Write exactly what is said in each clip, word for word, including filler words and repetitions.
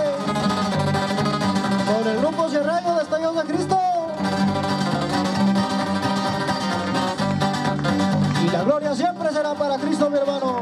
con el grupo sierreño Destellos de Cristo. Y la gloria siempre será para Cristo, mi hermano.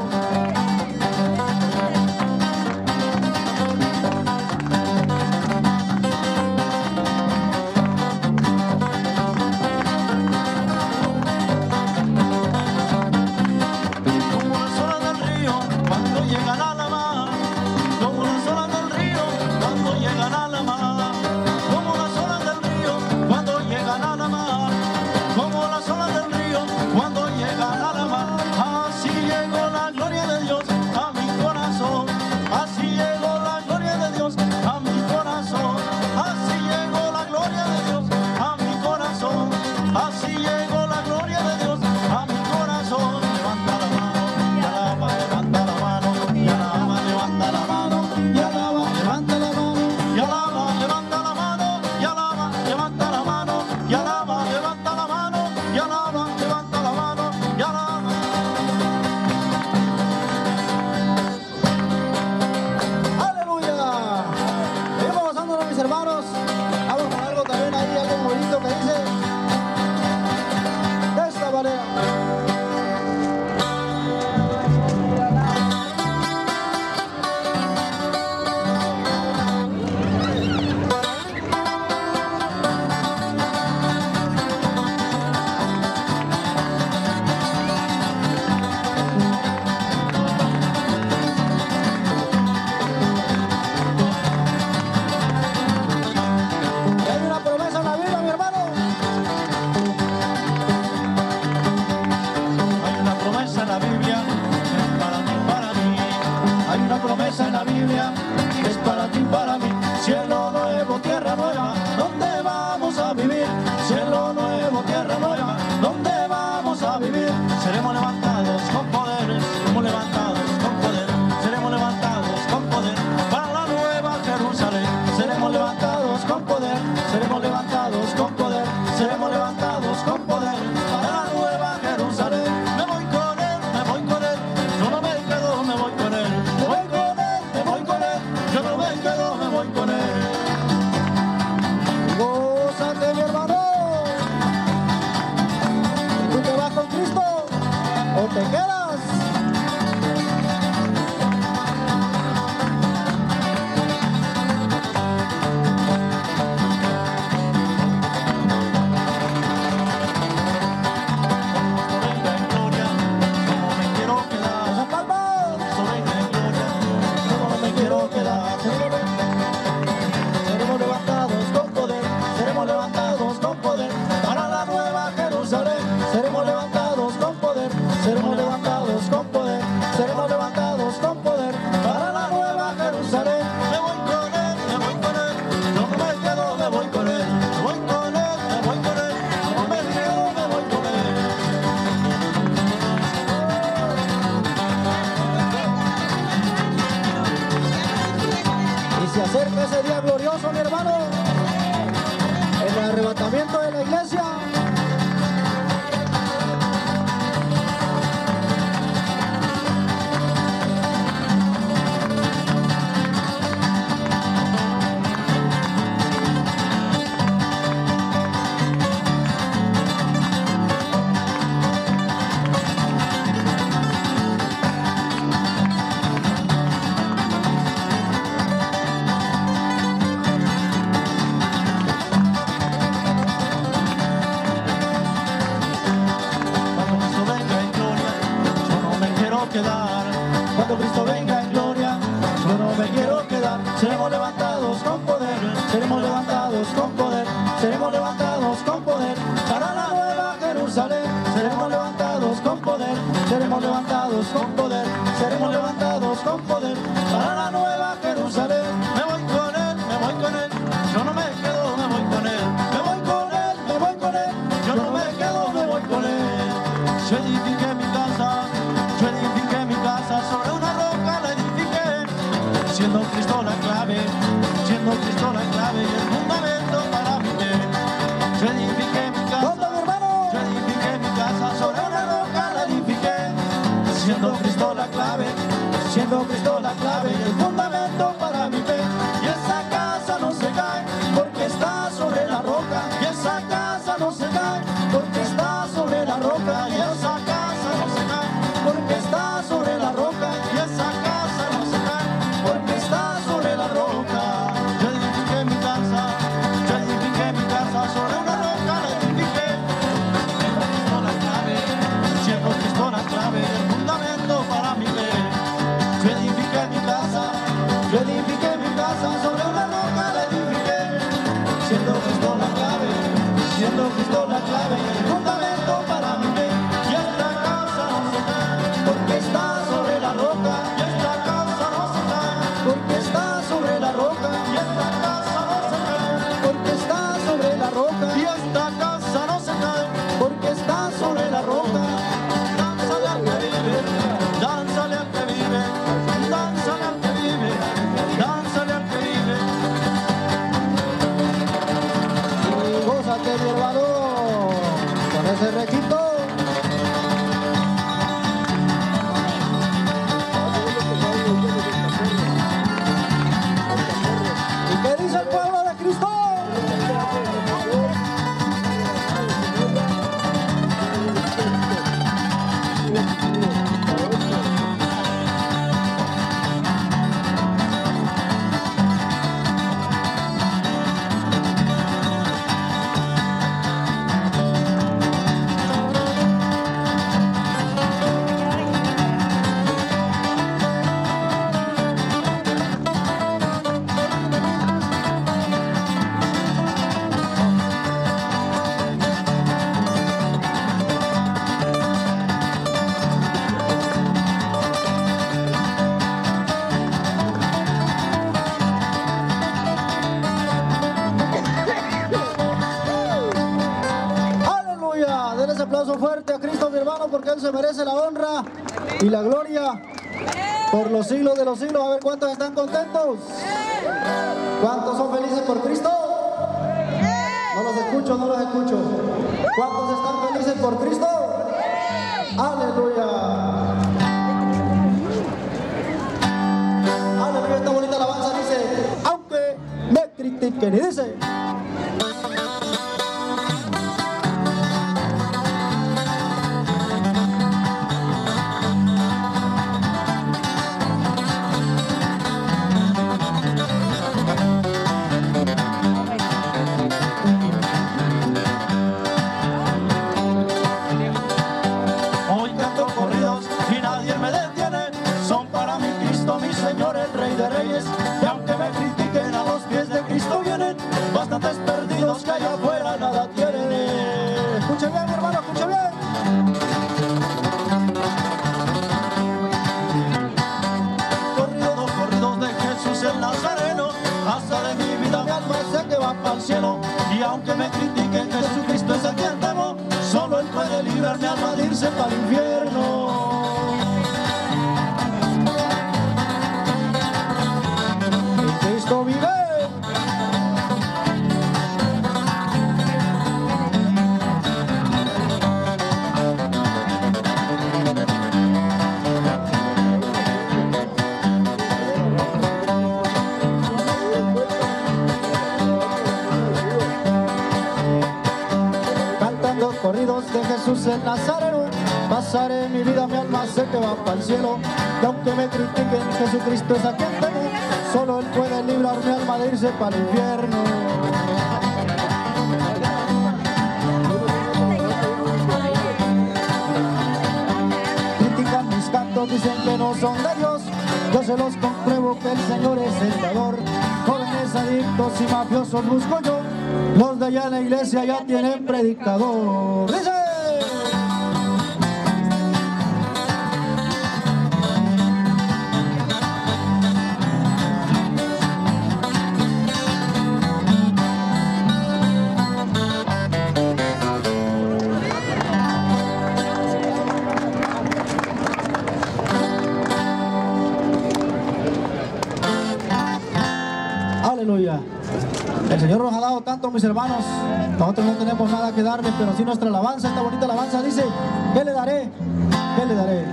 Cuando Cristo venga en gloria, yo no me quiero quedar. Seremos levantados con poder, seremos levantados con poder, seremos levantados con poder para la nueva Jerusalén. Seremos levantados con poder, seremos levantados con poder, seremos levantados con poder para la nueva Jerusalén. Me voy con él, me voy con él, yo no me quedo, me voy con él. Me voy con él, me voy con él, yo no me quedo, me voy con él. Yo edifiqué mi casa, yo edifiqué mi casa, sobre una roca la edifiqué, siendo Cristo la clave, siendo Cristo la clave y el fundamento para mi fe. Yo edifiqué mi casa, yo edifiqué mi casa, sobre una roca la edifiqué, siendo Cristo la Cristo la clave, fundamento para mi fe. Y esta casa no se cae, porque está sobre la roca. Y esta casa no se cae, porque está sobre la roca, y esta casa no se cae, porque está sobre la roca, y esta casa no se cae. porque está sobre la roca. Dánzale al que vive, dánzale al que vive, dánzale al que vive, dánzale al que vive. Y gózate, mi hermano, con ese requito. ¿Y qué dice el pueblo de Cristo? Aleluya, denle ese aplauso fuerte a Cristo, mi hermano, porque Él se merece la honra y la gloria por los siglos de los siglos. A ver cuántos están contentos, cuántos son felices por Cristo. No los escucho, no los escucho. ¿Cuántos están felices por Cristo? Aleluya. Aleluya, esta bonita alabanza dice, aunque me critiquen, y dice, Hoy canto corridos y nadie me detiene, son para mi Cristo, mi Señor, el Rey de Reyes. Y aunque me critiquen, a los pies de Cristo vienen, bastantes perdidos que allá afuera nada tienen. escuche bien, mi hermano, escuche bien. Corridos, los corridos de Jesús el Nazareno, hasta de mi vida mi alma sé que va para el cielo. Y aunque me critiquen, Jesucristo es a quien temo, solo Él puede librar mi alma de irse para el infierno. Cristo vive. Cantando corridos de Jesús el Nazareno, pasaré mi vida, mi alma sé que va para el cielo. Y aunque me critiquen, Jesucristo es a quien temo, solo Él puede librar mi alma de irse para el infierno. Critican mis cantos, dicen que no son de Dios, yo se los compruebo que el Señor es el dador. Jóvenes adictos y mafiosos busco yo, los de allá en la iglesia ya tienen predicador. ¡Dice! Aleluya. El Señor nos ha dado tanto, mis hermanos. Nosotros no tenemos nada que darle, pero sí nuestra alabanza, esta bonita alabanza dice, ¿qué le daré? ¿Qué le daré?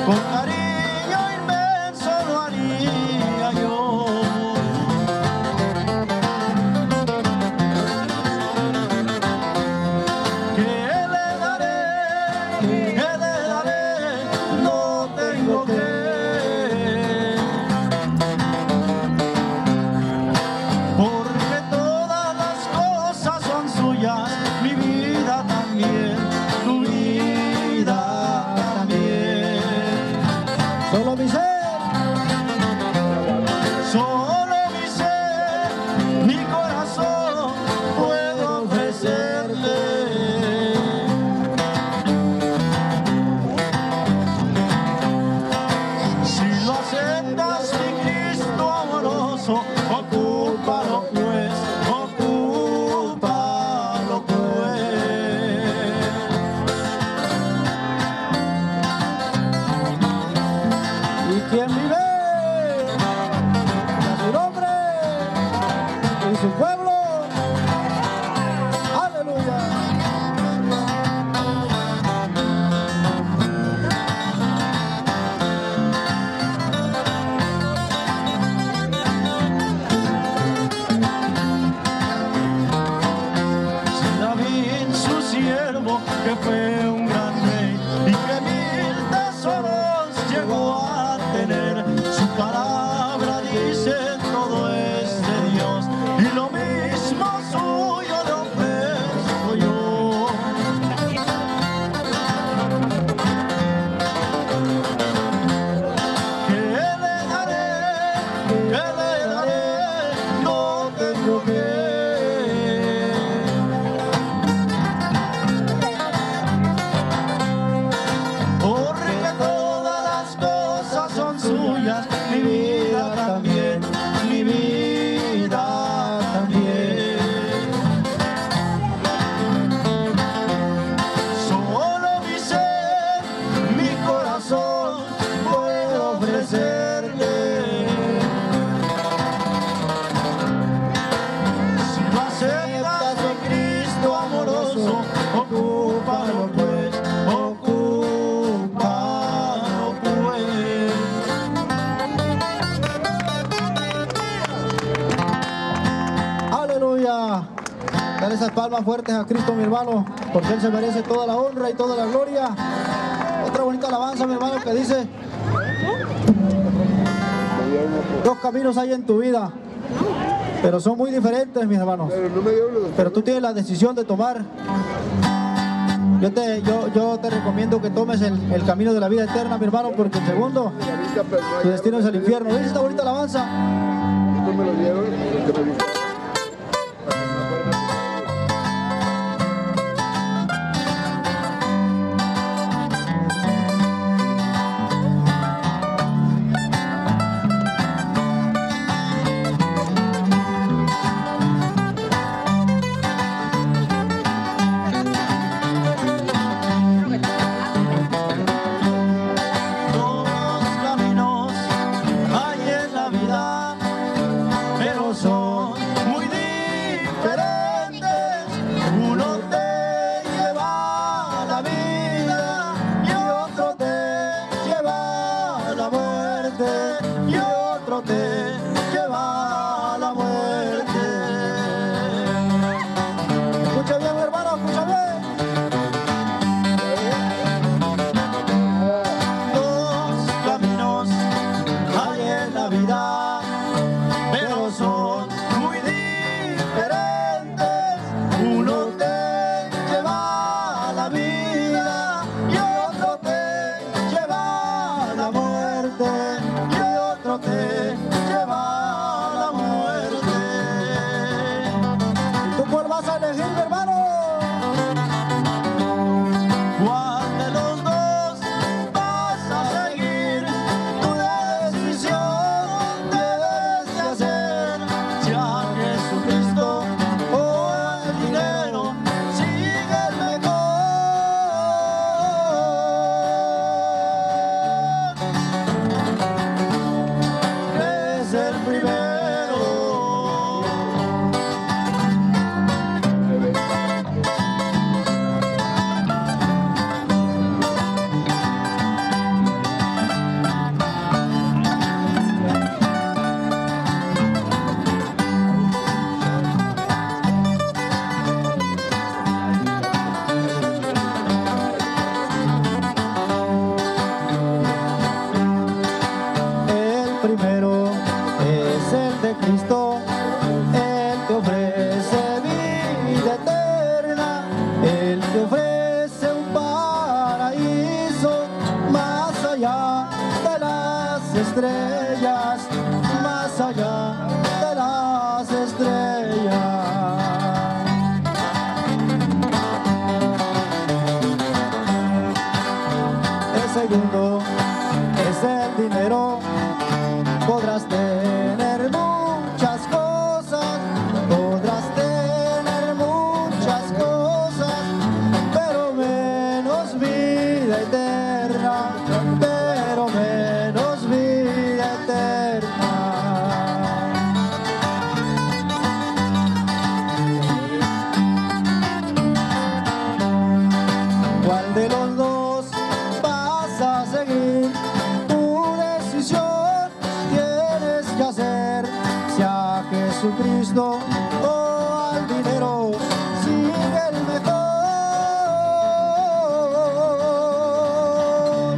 con cariño inmenso lo haría yo. ¿Qué le daré? ¿Qué le daré? No tengo que. Porque todas las cosas son suyas, mi vida también, tu vida también. Solo mi ser, solo mi ser, mi corazón puedo ofrecerle. Si lo aceptas, mi Cristo amoroso, ocúpalo pues, ocúpalo pues. y quien vive a su nombre y su pueblo. Aleluya. David, su siervo, que fue un gran rey y que mil tesoros llegó a tener. Su palabra dice todo es de Dios y lo mismo suyo le ofrezco yo. ¿Qué le daré? ¿Qué le daré? No tengo que. Porque todas las cosas son suyas, mi vida también, mi vida también. Solo mi ser, mi corazón puedo ofrecerle. Si lo aceptas, mi Cristo amoroso, ocúpalo pues, ocúpalo pues. Aleluya. Dale esas palmas fuertes a Cristo, mi hermano, porque Él se merece toda la honra y toda la gloria. Otra bonita alabanza, mi hermano, que dice: dos caminos hay en tu vida, pero son muy diferentes, mis hermanos. Pero tú tienes la decisión de tomar. Yo te, yo, yo te recomiendo que tomes el, el camino de la vida eterna, mi hermano, porque el segundo, tu destino es el infierno. ¿Ves esta bonita alabanza? Dos caminos hay en la vida, pero son muy diferentes. Uno te lleva a la vida y otro te lleva a la muerte, y otro te lleva a la muerte. Escucha bien, mi hermano, escucha bien. Dos caminos hay en la vida, pero son muy diferentes. Uno te lleva a la vida y otro te lleva a la muerte, y otro te lleva Cristo, Él te ofrece vida eterna, Él te ofrece un paraíso más allá de las estrellas, más allá de las estrellas. El segundo es el dinero. Podrás tener muchas cosas, podrás tener muchas cosas, pero menos vida eterna, pero menos vida eterna. ¿Cuál de los dos vas a seguir? Tu decisión tienes que hacer, si a Jesucristo o al dinero, sigue el mejor.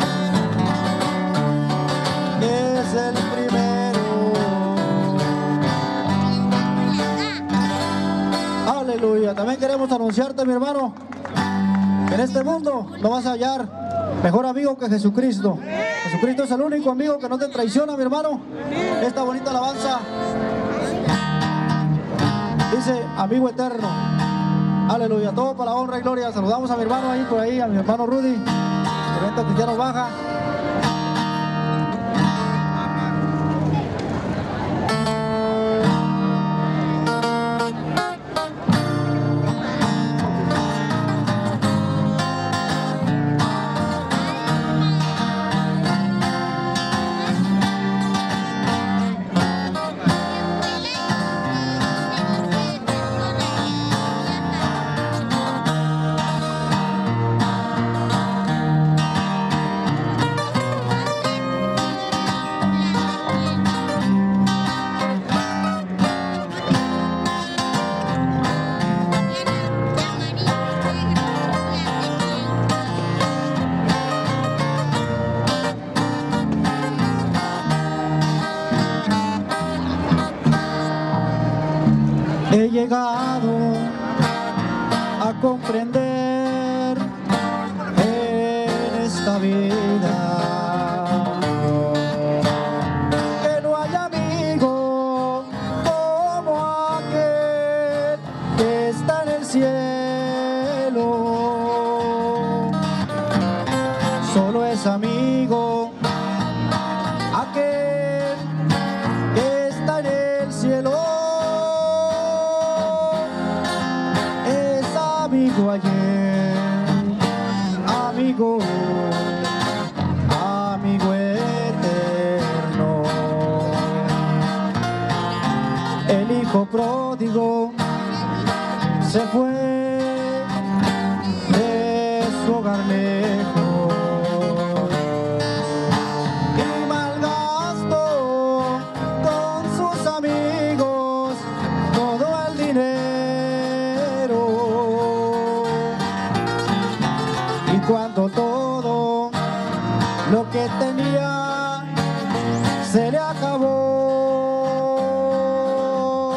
Es el primero. Aleluya. También queremos anunciarte, mi hermano, que en este mundo no vas a hallar mejor amigo que Jesucristo. Jesucristo es el único amigo que no te traiciona, mi hermano. Esta bonita alabanza dice amigo eterno. Aleluya, todo para la honra y gloria. Saludamos a mi hermano ahí por ahí, a mi hermano Rudy, Evento Cristiano Baja. He llegado a comprender en esta vida que no hay amigo como aquel que está en el cielo. Solo es amigo aquel que está en el cielo. Amigo ayer, amigo, amigo eterno. El hijo pródigo se fue de su hogar lejos y malgastó con sus amigos todo el dinero. Cuando todo lo que tenía se le acabó,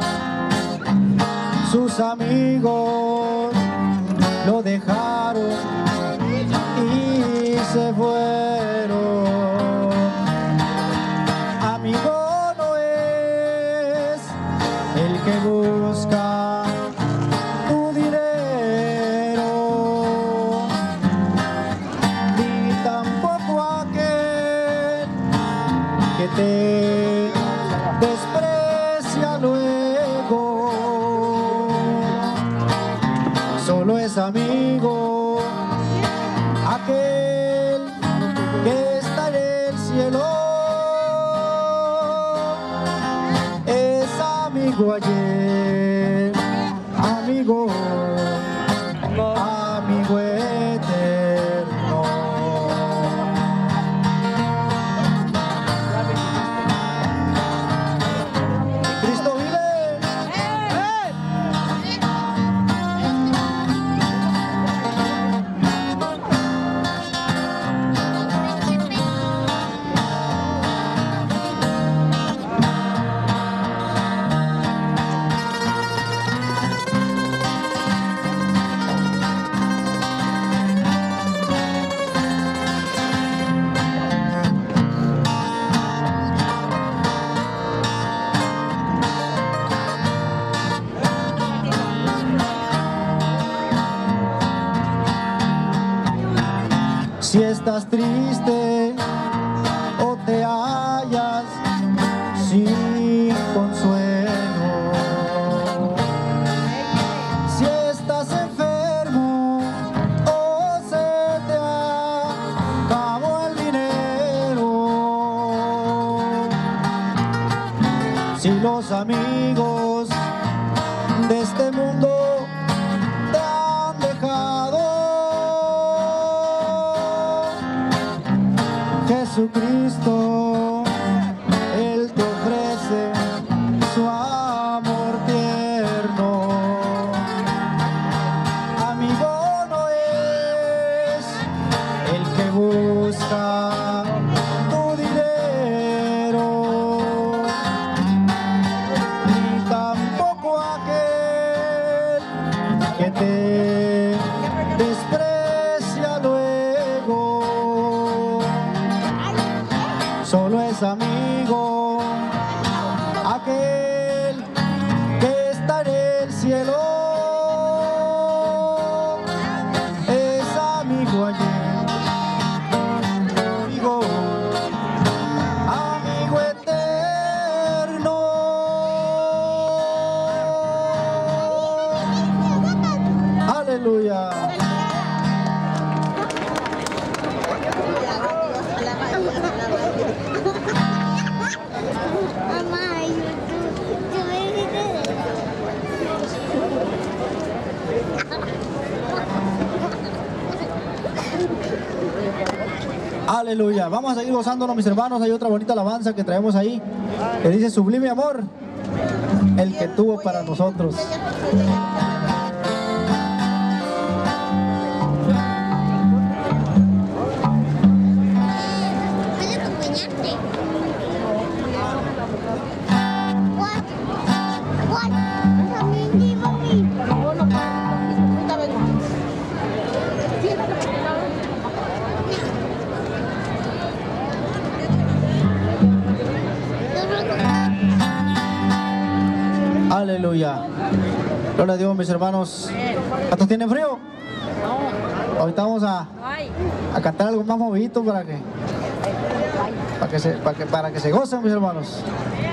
sus amigos lo dejaron y se fueron. Amigo no es el que busca tu dinero, que te desprecia luego. Solo es amigo aquel que está en el cielo. Es amigo ayer, amigo, amigo eterno. Cristo vive. Si estás triste o te hallas sin consuelo, si estás enfermo o se te acabó el dinero, si los amigos de este mundo te han dejado, Jesucristo, Él te ofrece su amor tierno. Amigo no es el que busca tu dinero, ni tampoco aquel que te desprecia luego. Solo es amigo aquel que está en el cielo, es amigo ayer, amigo, amigo eterno. Aleluya. Aleluya. Vamos a seguir gozándonos, mis hermanos. Hay otra bonita alabanza que traemos ahí, que dice: sublime amor el que tuvo para nosotros. Aleluya. Gloria a Dios, mis hermanos. ¿Cuántos tienen frío? Ahorita vamos a, a cantar algo más movidito para que, para que, se, para que, para que se gocen, mis hermanos.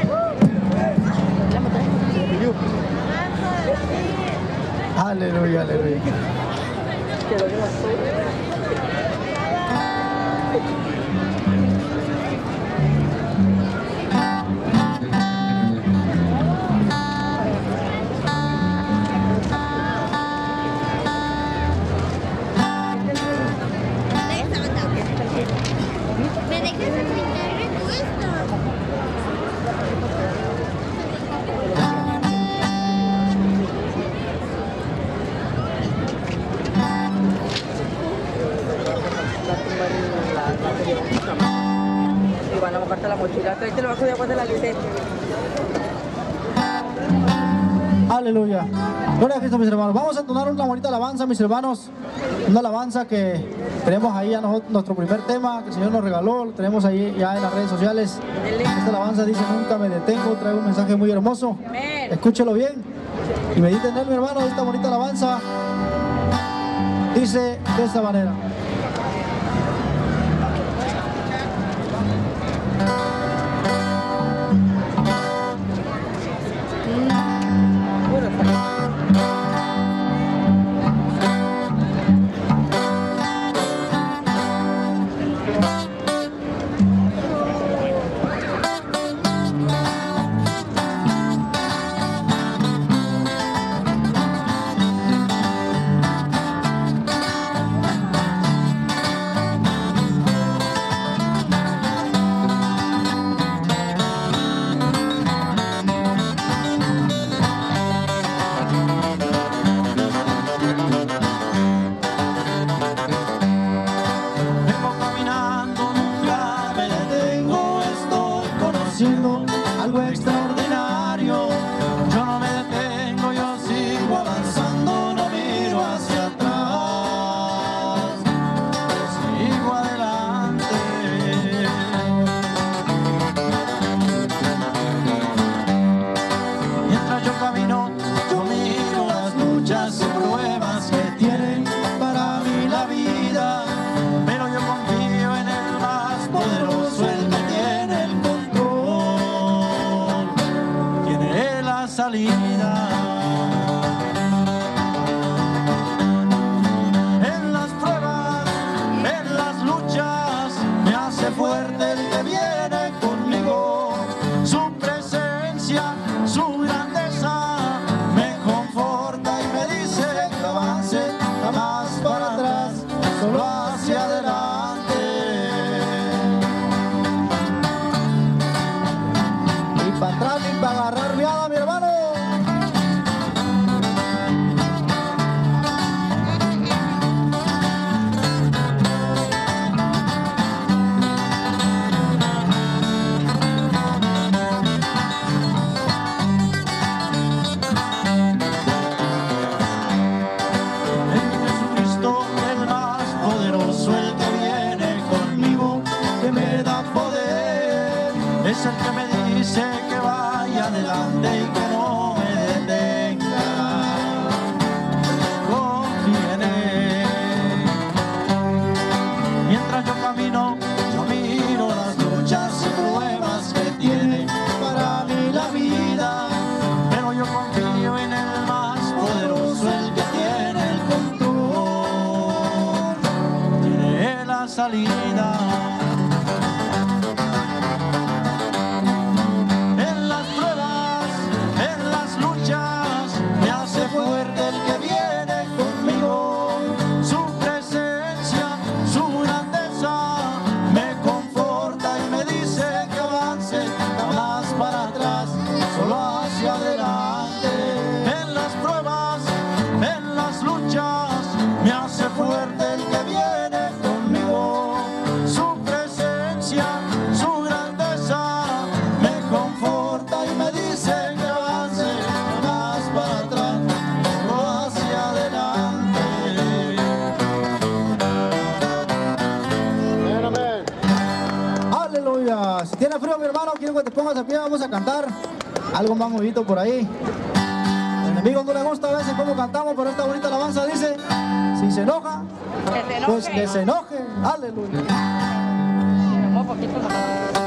Aleluya, aleluya. Y van a mojarte la mochila. Tráete el vaso de agua de la licencia. Aleluya. Gloria a Cristo, mis hermanos. Vamos a entonar una bonita alabanza, mis hermanos. Una alabanza que tenemos ahí a nosotros, nuestro primer tema que el Señor nos regaló. Lo tenemos ahí ya en las redes sociales. Esta alabanza dice: nunca me detengo. Trae un mensaje muy hermoso. Escúchelo bien y mediten en él, mi hermano. Esta bonita alabanza dice de esta manera: algo extraordinario. Yo no me detengo, yo sigo avanzando, no miro hacia atrás, sigo adelante. Mientras yo camino, yo miro las luchas y pruebas que tienen para mí la vida, pero yo con hace fuerte el que viene conmigo. Su presencia, su grandeza me conforta y me dice que avance, jamás para atrás, solo hacia adelante. Ni para atrás ni para agarrar viada, mi hermano. Es el que me dice que vaya adelante y que no me detenga. Confíe en él. Mientras yo camino, yo miro las luchas y pruebas que tiene para mí la vida. Pero yo confío en el más poderoso, el que tiene el control, tiene la salida. Si tiene frío, mi hermano, quiero que te pongas de pie, vamos a cantar algo más movidito por ahí. Al enemigo no le gusta a veces cómo cantamos, pero esta bonita alabanza dice: si se enoja, que se enoje, pues que se enoje. Aleluya. Un poquito más.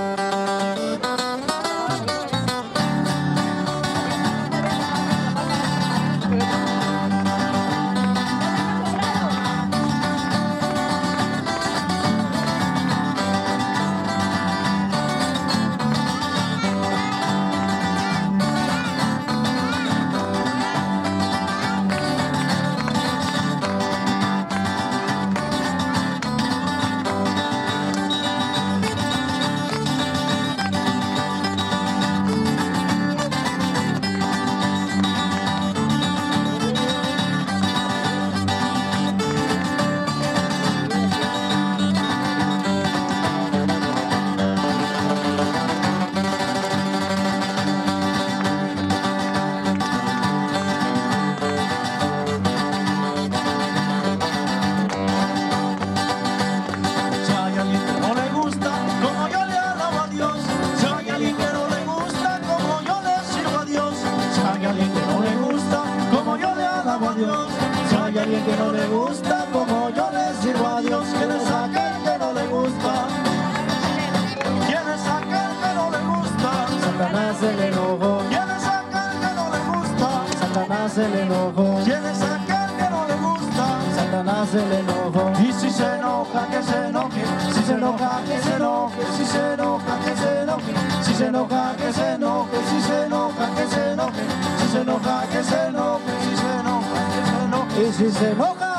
Si hay alguien que no le gusta como yo le sirvo a Dios, ¿quién es aquel que no le gusta? ¿Quién es aquel que no le gusta? Satanás se le enojó. ¿Quién es aquel que no le gusta? Satanás se le enojó. ¿Quién es aquel que no le gusta? Satanás se le enojó. Y si se enoja, que se enoje. Si se enoja, que se enoje. Si se enoja, que se enoje. Si se enoja, que se enoje. Si se enoja, que se enoje. Si se enoja, que se enoje. Si se enoja, que se enoje. Y si se enoja,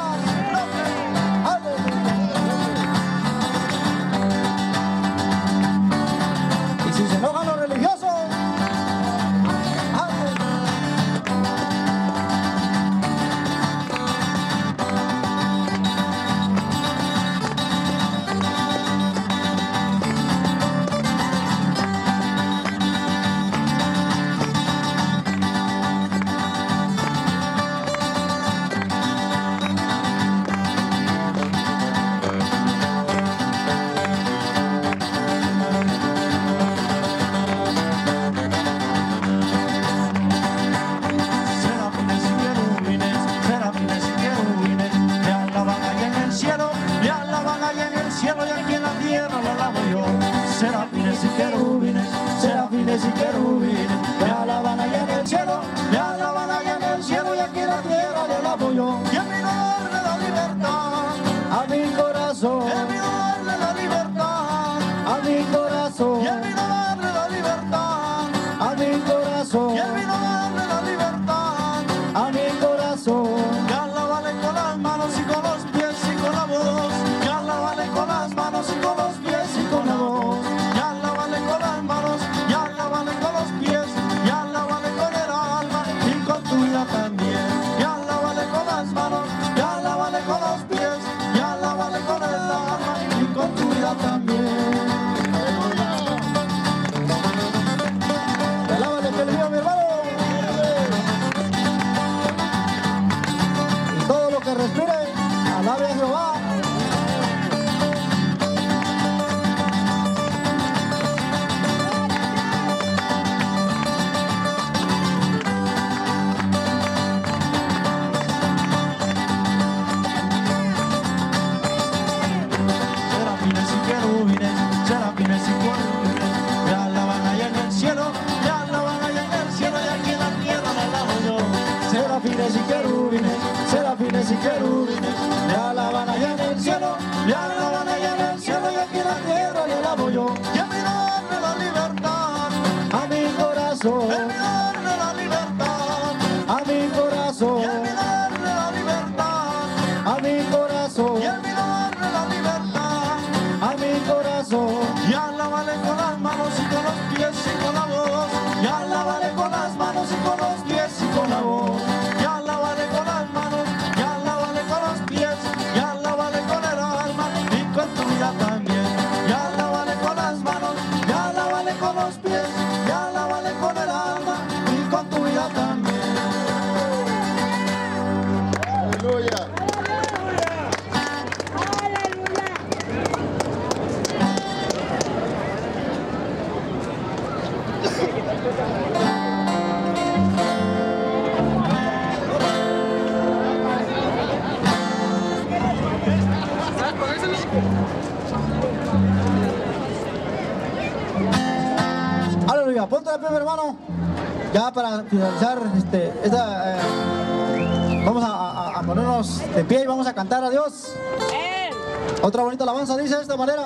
y si se enojan los religiosos, corazón. Y él vino a darle la libertad A mi corazón. y él vino a darle la libertad. A mi corazón. Y alábale con las manos y con los pies y con la voz. Y alábale con las manos y con los pies y con la voz. Y alábale con las manos, y alábale con los pies, y alábale con el alma y con tu vida también. Y alábale con las manos, y alábale con los pies, y alábale con el alma y con tu vida también. Alábale que le dio mi hermano. Y todo lo que respire, alabe a Jehová. Serafines y querubines, serafines y querubines, me alaban allá en el cielo, me alaban allá en el cielo y aquí en la tierra me alabo yo. Serafines y querubines, serafines y querubines, Me alaban allá en el cielo, me alaban allá en el cielo y aquí en la tierra le alabo yo. Y él vino a darle la libertad, a mi corazón. él vino a darle la libertad, A mi corazón. y él vino a darle la libertad, A mi corazón. y él vino a darle la libertad. A mi corazón. Y alábale con las manos y con los pies y con la voz. Y alábale con las manos y con los pies y con la voz. Y alábale con las manos, y alábale con los pies, y alábale con el alma y con tu vida también. Y alábale con las manos, y alábale con los pies, y alábale con el alma y con tu vida también. Aleluya. Aleluya. Ponte de pie, mi hermano. Ya para finalizar, este, esta, eh, vamos a, a- a ponernos de pie y vamos a cantar a Dios. Él. Otra bonita alabanza dice de esta manera.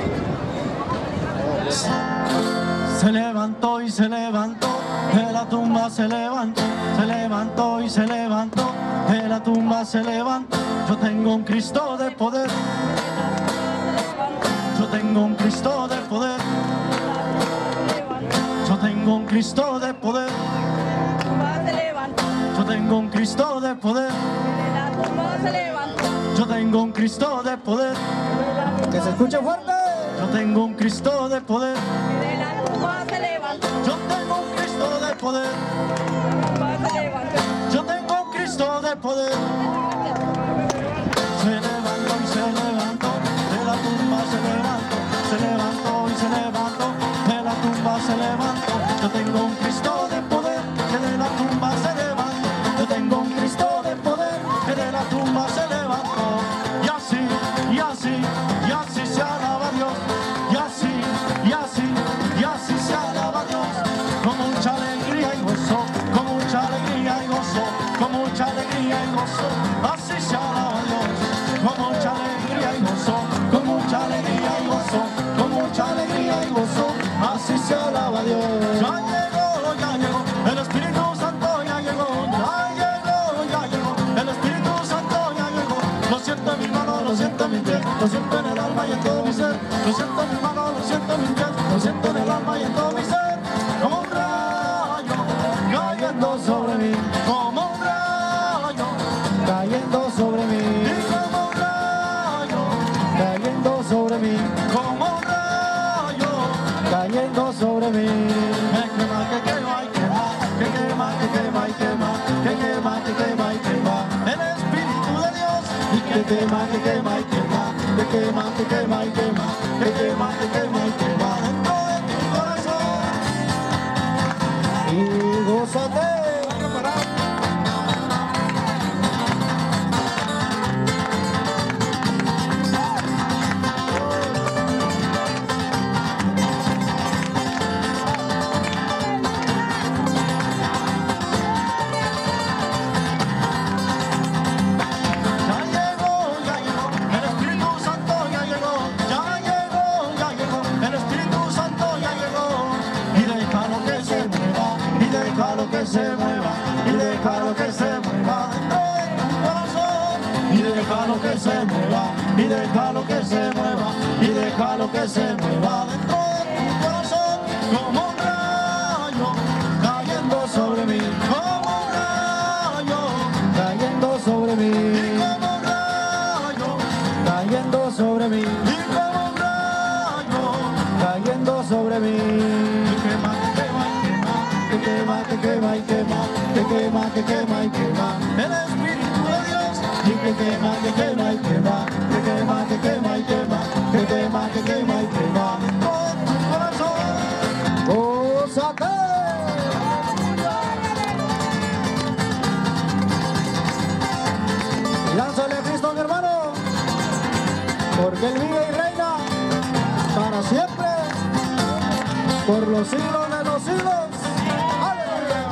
Se levantó y se levantó, de la tumba se levantó, se levantó y se levantó, de la tumba se levantó. Yo tengo un Cristo de poder, yo tengo un Cristo de poder, yo tengo un Cristo de poder, tumba se levantó, yo tengo un Cristo de poder, de la tumba se levantó, yo tengo un Cristo de poder, Que se escuche fuerte. yo tengo un Cristo de poder, de la tumba se levantó, yo tengo un Cristo de poder, tumba se levantó, yo tengo un Cristo de poder. Se levantó y se levantó, de la tumba se levantó, se levantó y se levantó, de la tumba se levantó. Yo tengo un Cristo de poder, que de la tumba se levantó. Yo tengo un Cristo de poder, que de la tumba se levantó. Y así, y así, y así se alaba a Dios. Y así, y así, y así se alaba a Dios. Con mucha alegría y gozo, con mucha alegría y gozo, con mucha alegría y gozo. Así se alaba a Dios. Con mucha alegría y gozo, con mucha alegría y gozo, con mucha alegría y gozo. Así se alaba a Dios. Ya llegó, ya llegó, el Espíritu Santo ya llegó. Ya llegó, ya llegó, el Espíritu Santo ya llegó. Lo siento en mi mano, lo siento en mi piel, lo siento en el alma y en todo mi ser. Lo siento en mi mano, lo siento en mi piel, lo siento en el alma y en todo mi ser. Como un rayo cayendo sobre mí, como un rayo Cayendo sobre y mí. como un rayo, Cayendo sobre mí. como un rayo. Cayendo sobre mí. Me quema, que quema y quema, que quema, que quema y quema, que quema, que quema y quema. El Espíritu de Dios y que quema, que quema y quema, que quema, que quema y quema, que quema, que quema y quema dentro de tu corazón. Y gózate. Ya llegó, ya llegó, el Espíritu Santo ya llegó, ya se mueva, y déjalo que se mueva dentro de tu corazón. Y déjalo que se mueva, y déjalo que se mueva, y déjalo que se mueva dentro de tu corazón. Como un rayo cayendo sobre mí, como un rayo cayendo sobre mí, y como un rayo cayendo sobre mí, y como un rayo cayendo sobre mí. que quema, que quema, Que quema, que quema y quema, que quema, que quema y quema. el Espíritu de Dios. Y que quema, que quema y quema, que quema, que quema y quema, que quema, que quema y quema. Con tu corazón, ¡Oh, Sate! Y lánzale a Cristo, mi hermano, porque Él vive y reina para siempre, por los siglos de los siglos. ¡Aleluya!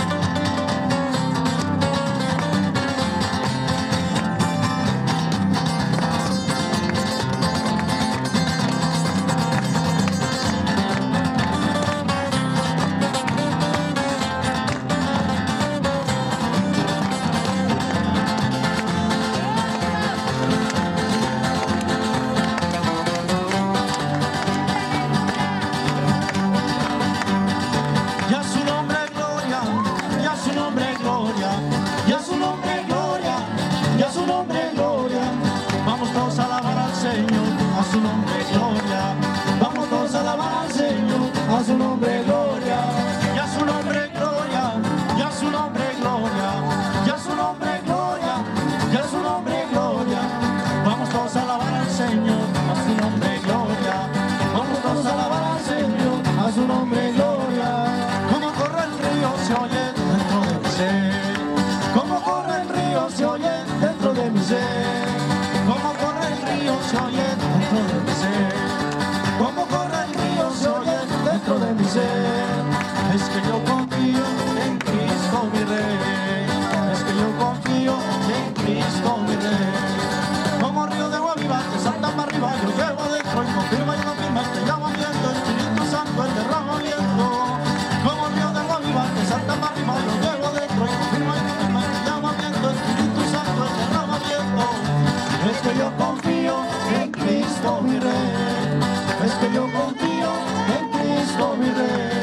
y a su nombre gloria, y a su nombre gloria, y a su nombre gloria, y a su nombre gloria. Vamos todos a alabar al Señor, a su nombre gloria. Vamos todos a alabar al Señor, A su nombre, gloria. y a su nombre gloria, y a su nombre gloria, y a su nombre gloria, y a su nombre gloria. Vamos todos a alabar al Señor, a su nombre gloria. Vamos todos a alabar al Señor, A su nombre, gloria. como corre el río se oye dentro de mi ser, como corre el río se oye dentro de mi ser, como corre el río se oye dentro de mi ser, como corre el río se oye dentro de mi ser. Es que yo confío en Cristo mi Rey, es que yo confío en Cristo mi Rey. Como río de agua viva que salta para arriba, yo llevo adentro y confirma y confirma este llamamiento, Espíritu Santo el derramamiento. Como río de agua viva que salta para arriba, yo llevo adentro y confirma y confirma este llamamiento, Espíritu Santo el derramamiento. Es que yo confío en Cristo mi Rey, es que yo confío en Cristo mi Rey.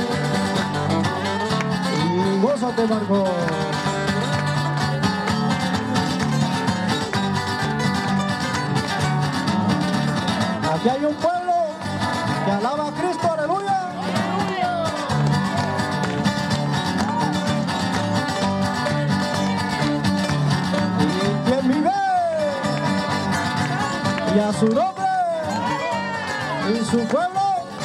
Y gózate, Marco. Aquí hay un pueblo que alaba a Cristo, aleluya. Y quien vive y a su nombre y su pueblo.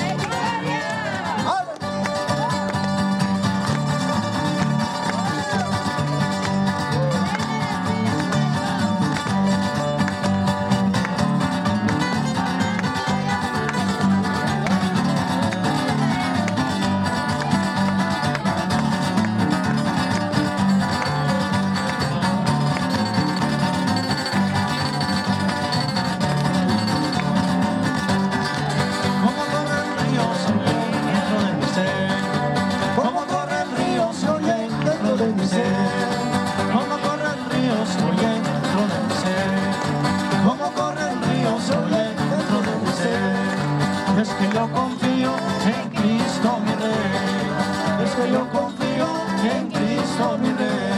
Como corre el río se oye dentro de mi ser, como corre el río se oye dentro de mi ser, como corre el río se oye dentro de mi ser, como corre el río se oye dentro de mi ser. Es que yo confío en Cristo mi Rey, es que yo confío en Cristo mi Rey.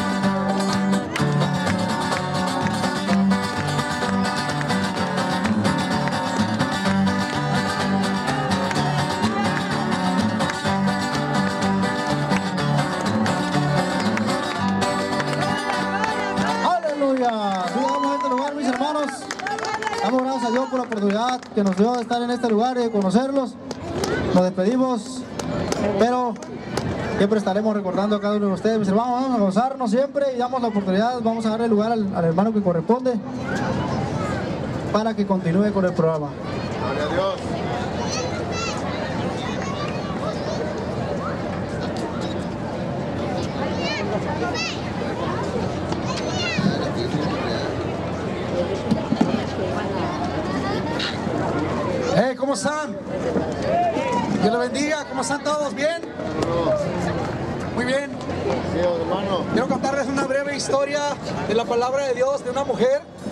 Aleluya. Sigamos en este lugar, mis hermanos. Damos gracias a Dios por la oportunidad que nos dio de estar en este lugar y de conocerlos. Nos despedimos, pero siempre estaremos recordando a cada uno de ustedes, mis hermanos. Vamos a gozarnos siempre y damos la oportunidad. Vamos a darle lugar al, al hermano que corresponde para que continúe con el programa. Gloria a Dios. Hey, ¿cómo están? Dios les bendiga, ¿cómo están todos? ¿Bien? Muy bien. Quiero contarles una breve historia de la palabra de Dios de una mujer